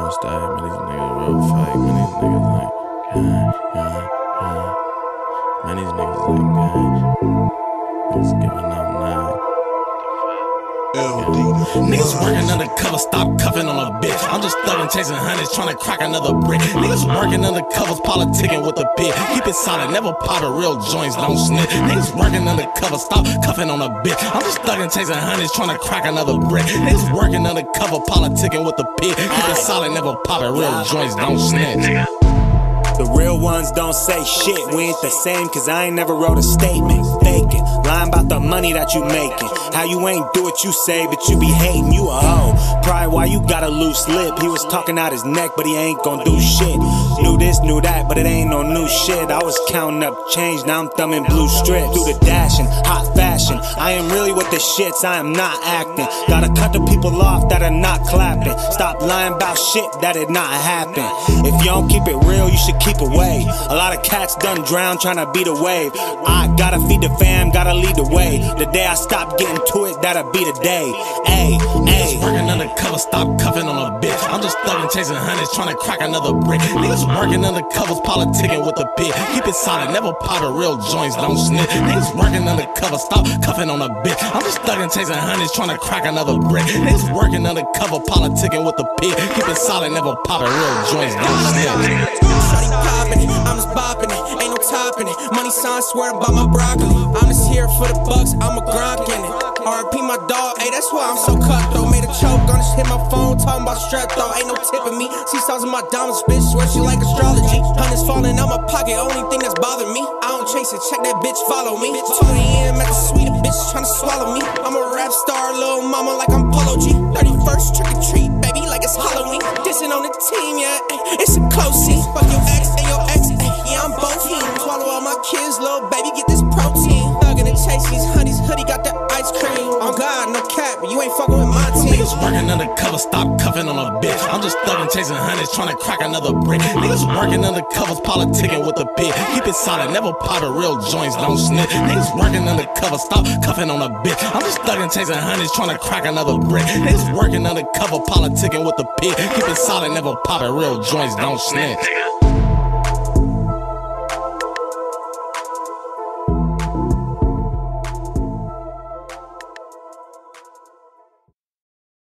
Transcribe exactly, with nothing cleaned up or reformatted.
on stage, man, these niggas real fake, man, these niggas like, yeah, yeah, yeah. Man, these niggas like, gang. Niggas giving up now. Niggas working undercover, stop cuffing on a bitch. I'm just thugging, chasing hundreds, trying to crack another brick. Niggas working undercovers, politicking with a bit. Keep it solid, never pop the real joints, don't snitch. Niggas working undercover, stop cuffing on a bitch. I'm just thugging, chasing hundreds, trying to crack another brick. Niggas working undercover, politicking with a pit. Keep it solid, never pop the real joints, don't snitch. The real ones don't say shit, we ain't the same, cause I ain't never wrote a statement. Faking, lying about the money that you making. How you ain't do what you say, but you be hating, you a hoe. Probably why you got a loose lip. He was talking out his neck, but he ain't gon' do shit. Knew this, knew that, but it ain't no new shit. I was counting up change, now I'm thumbing blue strips. Do the dashing, hot fashion. I am really with the shits, I am not acting. Gotta cut the people off that are not clapping. Stop lying about shit that did not happen. If you don't keep it real, you should keep away. A lot of cats done drown trying to beat a wave. I gotta feed the fam, gotta lead the way. The day I stop getting to it, that'll be the day. Ayy, ayy. Working undercover, stop cuffing on a bitch. I'm just thugging, chasing hundreds, trying to crack another brick. Niggas working undercovers, politicking with a bit. Keep it solid, never pop the real joints, don't snitch. Niggas working undercover, stop cuffing on a bitch. I'm just thugging, chasing hundreds, trying to crack another brick. Niggas working undercover, politicking with a pit. Keep it solid, never pop the real joints, don't snitch. Shawty poppin' it, I'm just boppin' it, ain't no toppin' it. Money sign swear about my broccoli. I'm just here for the bucks, I'm a gronk in it. R I P my dog, ayy, that's why I'm so cutthroat. Made a choke on this, hit my phone, talking about strep though. Ain't no tipping me. Seesaws in my diamonds, bitch, swear she like astrology. Hundreds falling out my pocket, only thing that's bothering me. I don't chase it, check that bitch, follow me. twenty M at the suite, a bitch tryna swallow me. I'm a rap star, little mama, like I'm Polo G. thirty-first trick or treat, baby, like it's Halloween. Dissing on the team, yeah, ay, it's a close scene. Fuck your ex and your ex, ay, yeah, I'm both team. Swallow all my kids, little baby, get this protein. Thuggin' and chasing these hoodies, hoodie got the ice cream. Oh God, no cap, you ain't fucking with my team. Niggas working undercover, stop cuffing on a bitch. I'm just thugging, chasing hundreds, trying to crack another brick. Niggas working undercovers, politicking with a bit. Keep it solid, never pop the real joints, don't snitch. Niggas working undercover, stop cuffing on a bitch. I'm just thugging, chasing hundreds, trying to crack another brick. Niggas working undercover, politicking with a pit. Keep it solid, never pop the real joints, don't snitch.